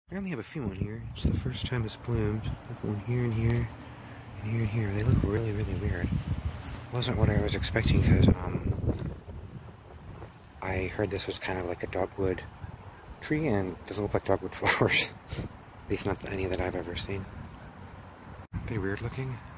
I only have a few on here. It's the first time it's bloomed. I've one here and here, and here and here. They look really, really weird. Wasn't what I was expecting because I heard this was kind of like a dogwood tree and it doesn't look like dogwood flowers. At least not any that I've ever seen. Pretty weird looking.